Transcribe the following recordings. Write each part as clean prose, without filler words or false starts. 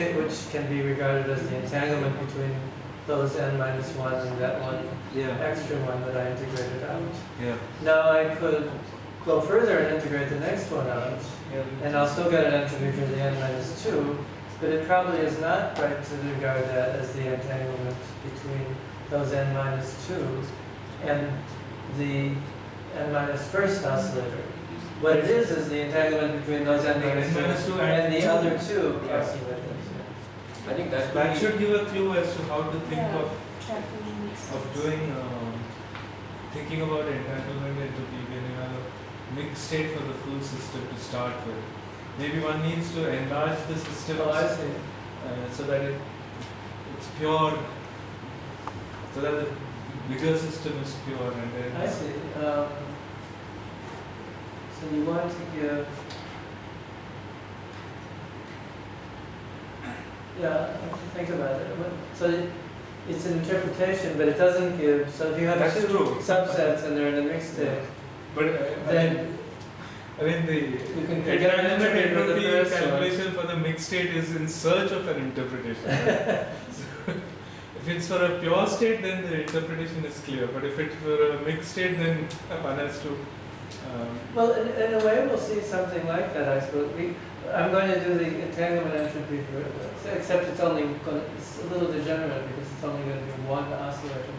which can be regarded as the entanglement between those n minus 1 and that one extra one that I integrated out. Yeah. Now I could go further and integrate the next one out, and I'll still get an entropy for the n minus 2, but it probably is not right to regard that as the entanglement between those n minus 2s and the n minus first oscillator. What it is the entanglement between those n minus 2 and the other two oscillators. I think that should give a clue as to how to think of doing thinking about entanglement entropy when you have a mixed state for the full system to start with. Maybe one needs to enlarge the system so that it's pure, so that the bigger system is pure, and then I see. So you want to give. Yeah, I have to think about it. So it's an interpretation, but it doesn't give. So if you have That's two true. subsets and they're in a mixed state, but then I mean the you can get entanglement an entropy first calculation for the mixed state is in search of an interpretation. Right? So if it's for a pure state, then the interpretation is clear. But if it's for a mixed state, then one has to. Well, in a way, we'll see something like that, I suppose. I'm going to do the entanglement entropy for it, except it's only it's a little degenerate because it's only going to be one oscillator.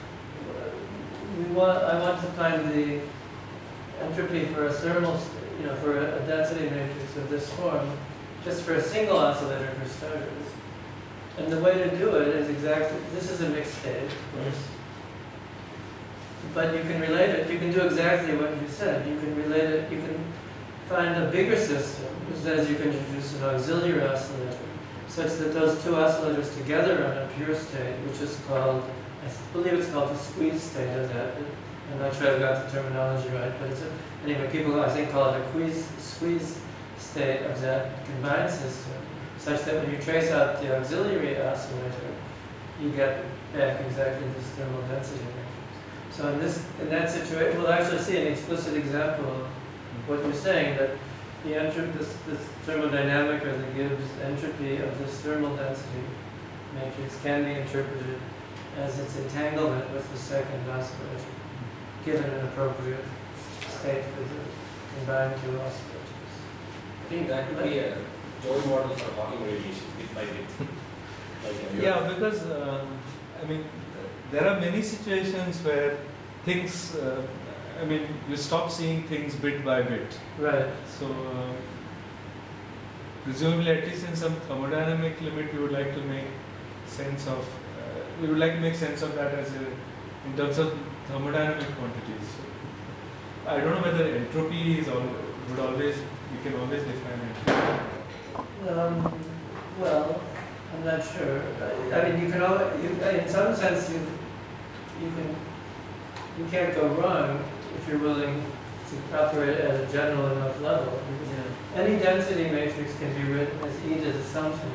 But I want to find the entropy for a thermal, for a density matrix of this form, just for a single oscillator for starters. And the way to do it is exactly, this is a mixed state, of course. But you can relate it, you can do exactly what you said. You can relate it, you can find a bigger system, which says you can introduce an auxiliary oscillator, such that those two oscillators together are in a pure state, which is called, I believe it's called the squeeze state of that. I'm not sure I've got the terminology right, but anyway, people I think call it a squeeze state of that combined system, such that when you trace out the auxiliary oscillator, you get back exactly this thermal density matrix. So in that situation, we'll actually see an explicit example of what you're saying, that the this thermodynamic or the Gibbs entropy of this thermal density matrix can be interpreted as its entanglement with the second oscillator, given an appropriate state for the combined two oscillators. I think that could be a Joule model for Hawking radiation, bit by bit. Yeah, because I mean, there are many situations where things. You stop seeing things bit by bit. Right. So, presumably, at least in some thermodynamic limit, you would like to make sense of. We would like to make sense of that in terms of thermodynamic quantities. So, I don't know whether entropy is we can always define it. Well, I'm not sure. I mean, you can in some sense, you can't go wrong if you're willing to operate at a general enough level. Yeah. Any density matrix can be written as e to the something.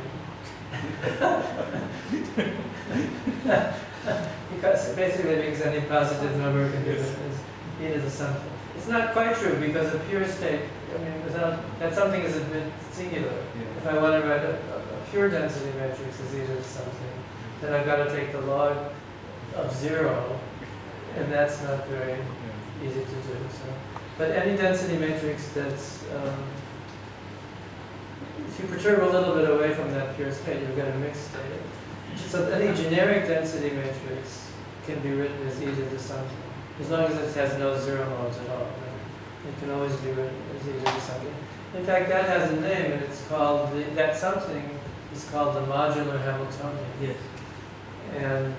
Because basically it means any positive number can be written as e to the something. It's not quite true because a pure state, that something is a bit singular. Yeah. If I want to write a pure density matrix as e to the something, then I've got to take the log of 0, and that's not very easy to do. So, but any density matrix that's, if you perturb a little bit away from that pure state, you'll get a mixed state. So any generic density matrix can be written as e to the something, as long as it has no zero modes at all. It can always be written as e to the something. In fact, that has a name, and it's called, that something is called the modular Hamiltonian. Yes. And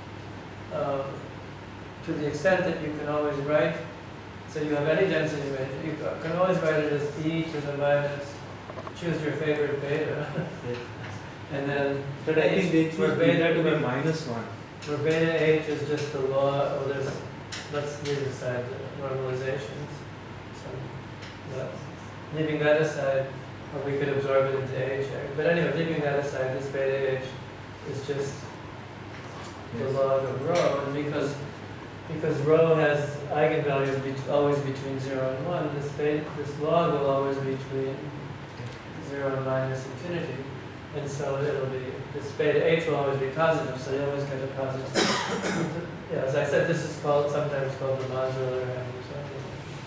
to the extent that you can always write, so you have any density matrix, you can always write it as e to the minus, choose your favorite beta. And then, but I think they choose beta to be minus 1. Where beta h is just the law, let's leave aside the normalizations. So, leaving that aside, or we could absorb it into h. But anyway, leaving that aside, this beta h is just the log of rho, and because rho has eigenvalues always between 0 and 1, this log will always be between 0 and minus infinity. And so it'll be, this beta H will always be positive, so you always get a positive. Yeah, as I said, this is called, sometimes called the modular Hamiltonian.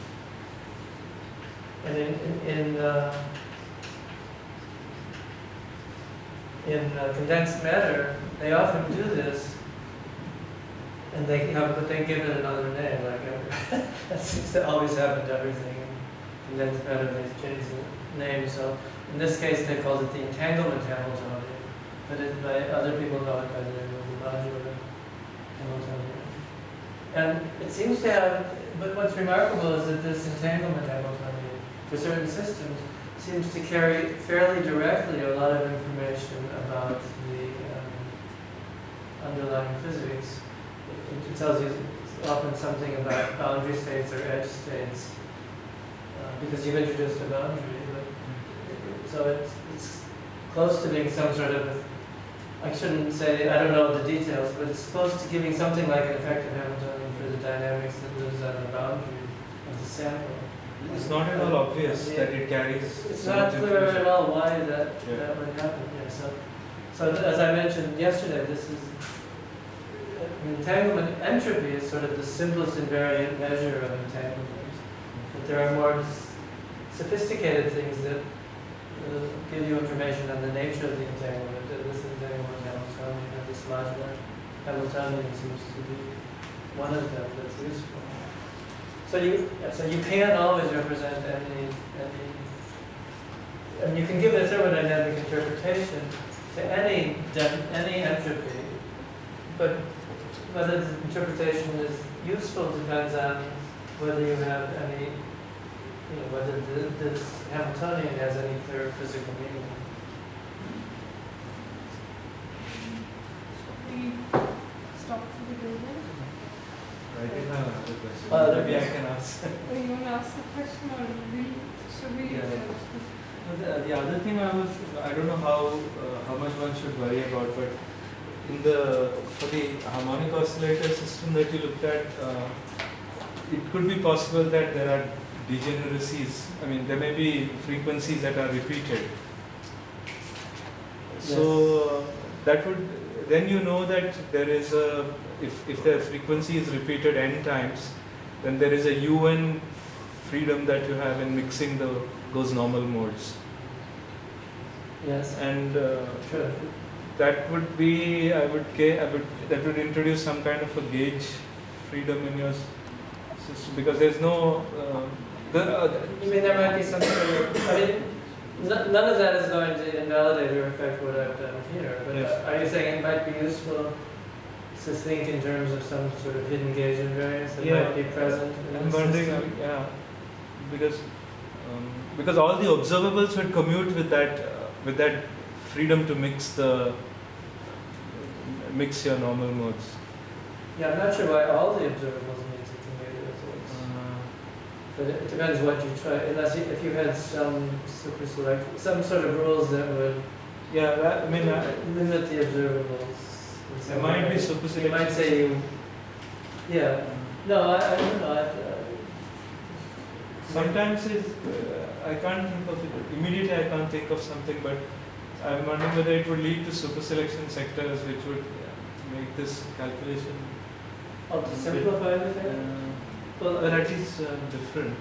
And in condensed matter, they often do this, and but they give it another name. Like that seems to always happen to everything. In condensed matter, they change the name. So in this case, they called it the entanglement Hamiltonian, but by other people know it by the name of the modular Hamiltonian. And it seems to have, but what's remarkable is that this entanglement Hamiltonian, for certain systems, seems to carry fairly directly a lot of information about the underlying physics. It tells you often something about boundary states or edge states, because you've introduced a boundary. So it's close to being some sort of, I shouldn't say, I don't know the details, but it's supposed to giving something like an effective Hamiltonian for the dynamics that lives on the boundary of the sample. It's not at all obvious that it carries. It's so not much clear information. at all why that would happen. Yeah, so as I mentioned yesterday, this is entanglement entropy is sort of the simplest invariant measure of entanglement. But there are more sophisticated things that give you information on the nature of the entanglement. This entanglement Hamiltonian, or this modular Hamiltonian seems to be one of them that's useful. So you can't always represent any, and you can give a thermodynamic interpretation to any entropy, but whether the interpretation is useful depends on whether you have any, whether this Hamiltonian has any clear physical meaning. We stop for the day then? I did have another question. Maybe I can ask. Or you want to ask the question, or should we? The other thing I don't know how much one should worry about, but for the harmonic oscillator system that you looked at, it could be possible that there are degeneracies. I mean, there may be frequencies that are repeated. So that would, then you know that there is if the frequency is repeated n times, then there is a un freedom that you have in mixing those normal modes. Yes. And Sure. that would be, that would introduce some kind of a gauge freedom in your system, because there's no. You mean there might be some sort of, I mean, none of that is going to invalidate or affect what I've done here, but Yes. Are you saying it might be useful to think in terms of some sort of hidden gauge invariance that Yeah. might be present in I'm the wondering, system? because all the observables would commute with that freedom to mix your normal modes. Yeah, I'm not sure why all the observables need to commute with it. But it depends what you try, if you had some super select, some sort of rules that would limit the observables. in some There might way. be super You might say no, I don't know. Sometimes I can't think of it immediately. I can't think of something, but I'm wondering whether it would lead to super selection sectors, which would make this calculation. To simplify the thing? Well, at least different.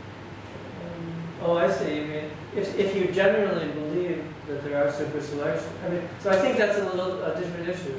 I see. You mean if you generally believe that there are super selection, so I think that's a different issue.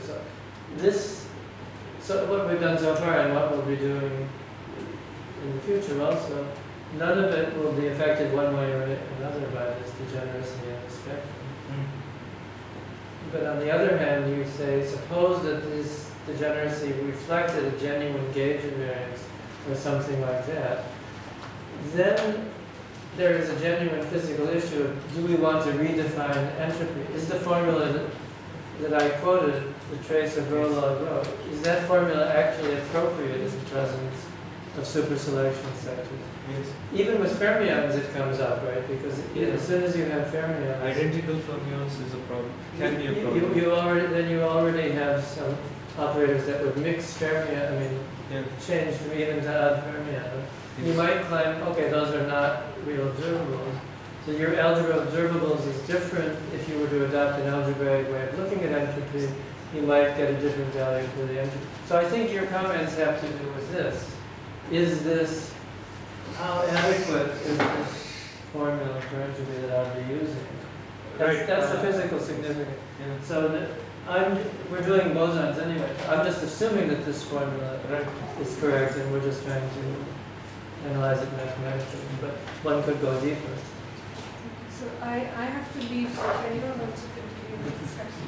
So what we've done so far and what we'll be doing in the future also, none of it will be affected one way or another by this degeneracy in the spectrum. But on the other hand, you say, suppose that this degeneracy reflected a genuine gauge invariance or something like that, then there is a genuine physical issue of, do we want to redefine entropy? Is the formula that I quoted, the trace of rho log rho, is that formula actually appropriate in the presence of super selection sectors? Yes. Even with fermions it comes up, right? Because as soon as you have fermions, Identical fermions is a problem. Can be a problem. you already have some operators that would mix fermion, Yeah. change from even to odd fermion. You might claim, okay, those are not real observables. So your algebra observables is different. If you were to adopt an algebraic way of looking at entropy, you might get a different value for the entropy. So I think your comments have to do with this. Is this, how adequate is this formula for entropy that I'll be using? That's the physical significance. Yeah. So we're doing bosons anyway. I'm just assuming that this formula is correct, and we're just trying to analyze it mathematically. But one could go deeper. So I have to leave, so if anyone wants to continue the discussion.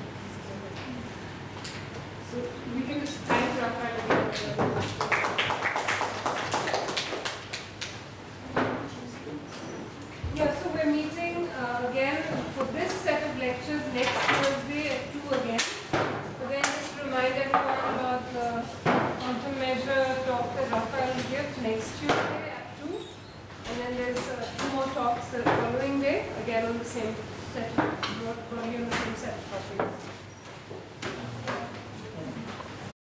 So we can just thank Raphael again. Yeah, so we're meeting again for this set of lectures next Thursday at 2 again. But then just remind everyone about the quantum measure talk that Raphael will give next Tuesday at 2. And then there's 2 more talks the following day, again on the same